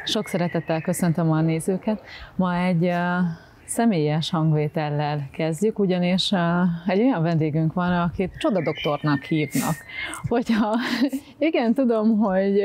Sok szeretettel köszöntöm a nézőket. Ma egy személyes hangvétellel kezdjük, ugyanis egy olyan vendégünk van, akit csodadoktornak hívnak. Hogyha igen, tudom, hogy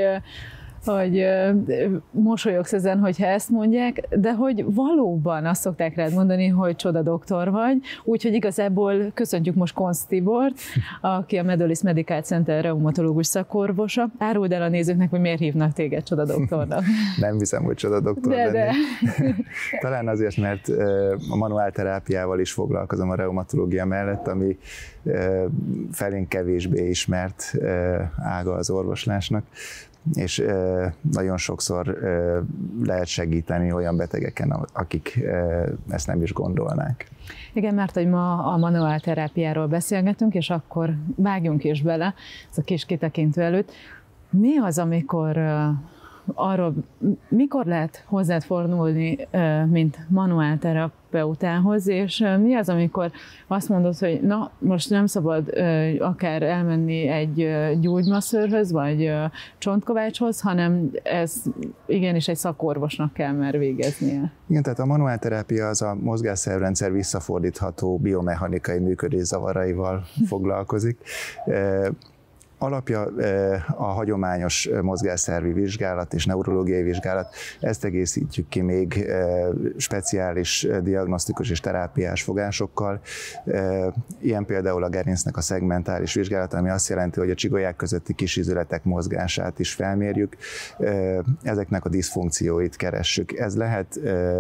mosolyogsz ezen, hogyha ezt mondják, de hogy valóban azt szokták rád mondani, hogy csodadoktor vagy, úgyhogy igazából köszöntjük most Koncz Tibort, aki a Medolis Medical Center reumatológus szakorvosa. Áruld el a nézőknek, hogy miért hívnak téged csodadoktornak. Nem hiszem, hogy csodadoktor lennék. Talán azért, mert a manuálterápiával is foglalkozom a reumatológia mellett, ami felénk kevésbé ismert ága az orvoslásnak, és nagyon sokszor lehet segíteni olyan betegeken, akik ezt nem is gondolnák. Igen, mert hogy ma a manuálterápiáról beszélgetünk, és akkor vágjunk is bele, ez a kis kitekintő előtt. Mi az, amikor arról, mikor lehet hozzád fordulni, mint manuálterapeutához, és mi az, amikor azt mondod, hogy na, most nem szabad akár elmenni egy gyógymasszörhöz, vagy csontkovácshoz, hanem ez igenis egy szakorvosnak kell már végeznie. Igen, tehát a manuálterápia az a mozgásszervrendszer visszafordítható biomechanikai működészavaraival foglalkozik. Alapja a hagyományos mozgásszervi vizsgálat és neurológiai vizsgálat, ezt egészítjük ki még speciális diagnosztikus és terápiás fogásokkal. Ilyen például a gerincnek a szegmentális vizsgálata, ami azt jelenti, hogy a csigolyák közötti kisizületek mozgását is felmérjük, ezeknek a diszfunkcióit keressük. Ez lehet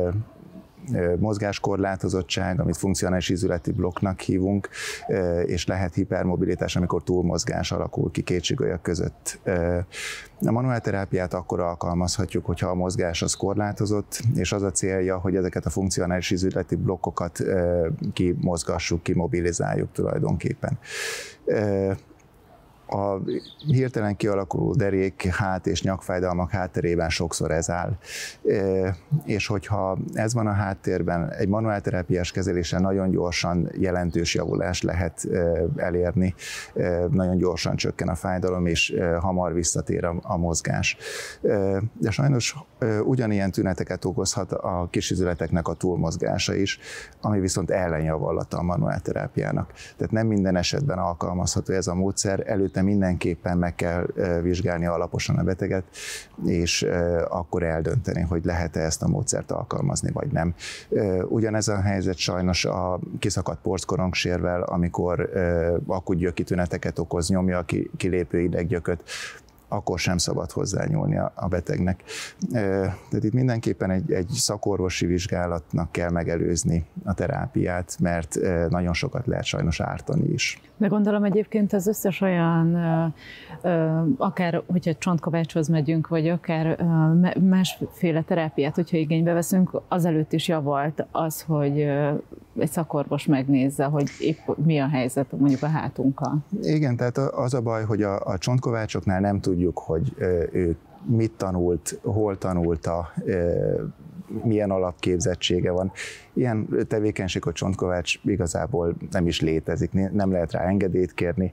mozgáskorlátozottság, amit funkcionális ízületi blokknak hívunk, és lehet hipermobilitás, amikor túlmozgás alakul ki két csigolya között. A manuálterápiát akkor alkalmazhatjuk, hogyha a mozgás az korlátozott, és az a célja, hogy ezeket a funkcionális ízületi blokkokat kimozgassuk, kimobilizáljuk tulajdonképpen. A hirtelen kialakuló derék, hát és nyakfájdalmak hátterében sokszor ez áll. És hogyha ez van a háttérben, egy manuálterápiás kezelésen nagyon gyorsan jelentős javulást lehet elérni, nagyon gyorsan csökken a fájdalom, és hamar visszatér a mozgás. De sajnos ugyanilyen tüneteket okozhat a kisizületeknek a túlmozgása is, ami viszont ellenjavallata a manuálterápiának. Tehát nem minden esetben alkalmazható ez a módszer, előtte mindenképpen meg kell vizsgálni alaposan a beteget, és akkor eldönteni, hogy lehet-e ezt a módszert alkalmazni, vagy nem. Ugyanez a helyzet sajnos a kiszakadt porckorongsérvel, amikor akut gyöki tüneteket okoz, nyomja a kilépő ideggyököt, akkor sem szabad hozzányúlni a betegnek. Tehát itt mindenképpen egy szakorvosi vizsgálatnak kell megelőzni a terápiát, mert nagyon sokat lehet sajnos ártani is. De gondolom egyébként az összes olyan, akár hogyha csontkovácshoz megyünk, vagy akár másféle terápiát, hogyha igénybe veszünk, azelőtt is javalt az, hogy egy szakorvos megnézze, hogy épp mi a helyzet mondjuk a hátunkkal. Igen, tehát az a baj, hogy a csontkovácsoknál nem tudjuk, hogy ő mit tanult, hol tanulta, milyen alapképzettsége van. Ilyen tevékenység, hogy csontkovács igazából nem is létezik, nem lehet rá engedélyt kérni.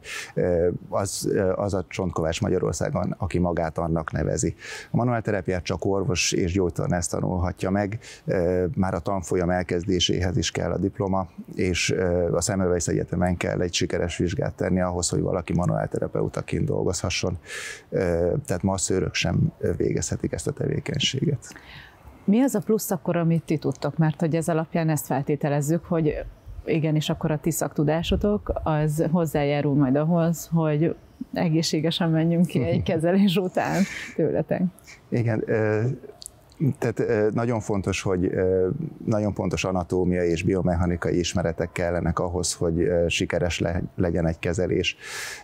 Az a csontkovács Magyarországon, aki magát annak nevezi. A manuálterápiát csak orvos és gyógytornász tanulhatja meg, már a tanfolyam elkezdéséhez is kell a diploma, és a Semmelweis Egyetemen kell egy sikeres vizsgát tenni ahhoz, hogy valaki manuálterapeutaként dolgozhasson. Tehát masszőrök sem végezhetik ezt a tevékenységet. Mi az a plusz akkor, amit ti tudtok? Mert hogy ez alapján ezt feltételezzük, hogy igenis akkor a ti szaktudásotok az hozzájárul majd ahhoz, hogy egészségesen menjünk ki egy kezelés után tőletek. Igen, tehát nagyon fontos, hogy nagyon pontos anatómiai és biomechanikai ismeretek kellenek ahhoz, hogy sikeres legyen egy kezelés.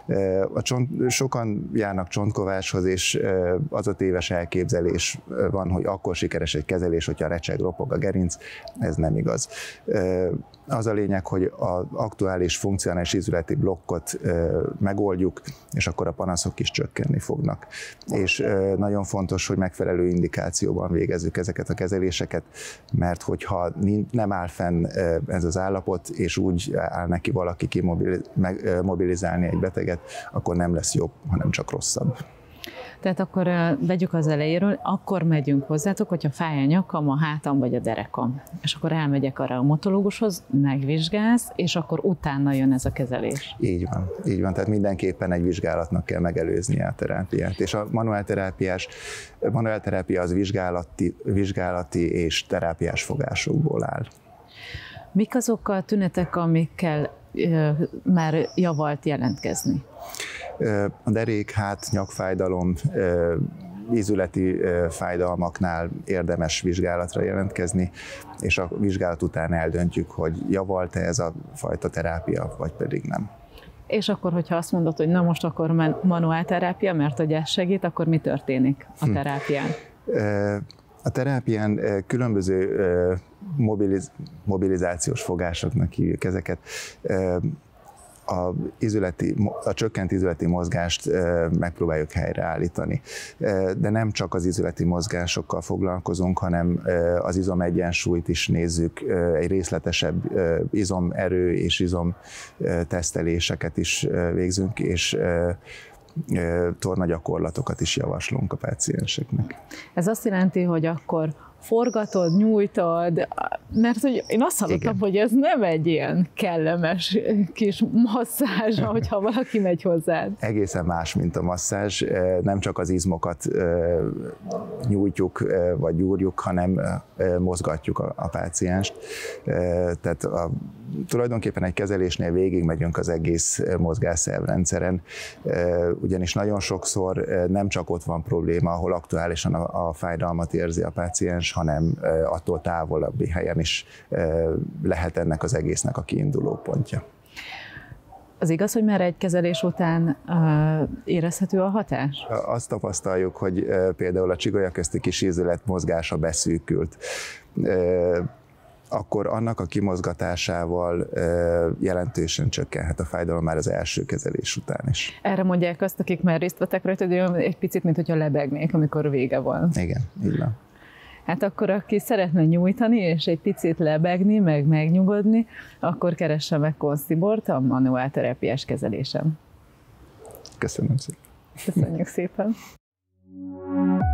Sokan járnak csontkovácshoz, és az a téves elképzelés van, hogy akkor sikeres egy kezelés, hogyha recseg, ropog a gerinc. Ez nem igaz. Az a lényeg, hogy az aktuális funkcionális ízületi blokkot megoldjuk, és akkor a panaszok is csökkenni fognak. És nagyon fontos, hogy megfelelő indikációban végezzük ezeket a kezeléseket, mert hogyha nem áll fenn ez az állapot, és úgy áll neki valaki mobilizálni egy beteget, akkor nem lesz jobb, hanem csak rosszabb. Tehát akkor vegyük az elejéről, akkor megyünk hozzátok, hogyha fáj a nyakam, a hátam vagy a derekam. És akkor elmegyek a reumatológushoz, megvizsgálsz, és akkor utána jön ez a kezelés. Így van. Tehát mindenképpen egy vizsgálatnak kell megelőznie a terápiát. És a manuálterápia az vizsgálati és terápiás fogásokból áll. Mik azok a tünetek, amikkel már javalt jelentkezni? A derék, hát, nyakfájdalom, ízületi fájdalmaknál érdemes vizsgálatra jelentkezni, és a vizsgálat után eldöntjük, hogy javalt-e ez a fajta terápia, vagy pedig nem. És akkor, hogyha azt mondod, hogy na most akkor manuálterápia, mert hogy ez segít, akkor mi történik a terápián? A terápián különböző mobilizációs fogásoknak hívjuk ezeket. A csökkent ízületi mozgást megpróbáljuk helyreállítani. De nem csak az ízületi mozgásokkal foglalkozunk, hanem az izomegyensúlyt is nézzük, egy részletesebb izomerő és izomteszteléseket is végzünk, és tornagyakorlatokat is javaslunk a pácienseknek. Ez azt jelenti, hogy akkor forgatod, nyújtod, mert hogy én azt hallottam, hogy ez nem egy ilyen kellemes kis masszázs, hogyha valaki megy hozzád. Egészen más, mint a masszázs, nem csak az izmokat nyújtjuk vagy gyúrjuk, hanem mozgatjuk a pácienst. Tehát tulajdonképpen egy kezelésnél végigmegyünk az egész mozgásszervrendszeren, ugyanis nagyon sokszor nem csak ott van probléma, ahol aktuálisan a fájdalmat érzi a páciens, hanem attól távolabbi helyen is lehet ennek az egésznek a kiinduló pontja. Az igaz, hogy már egy kezelés után érezhető a hatás? Azt tapasztaljuk, hogy például a csigolya közti kis ízület mozgása beszűkült. Akkor annak a kimozgatásával jelentősen csökkenhet a fájdalom már az első kezelés után is. Erre mondják azt, akik már részt vettek rajta, hogy egy picit, mint hogyha lebegnék, amikor vége van. Igen, így van. Hát akkor, aki szeretne nyújtani, és egy picit lebegni, meg megnyugodni, akkor keresse meg Kunz Tibort a manuálterápiás kezelésen. Köszönöm szépen. Köszönjük szépen.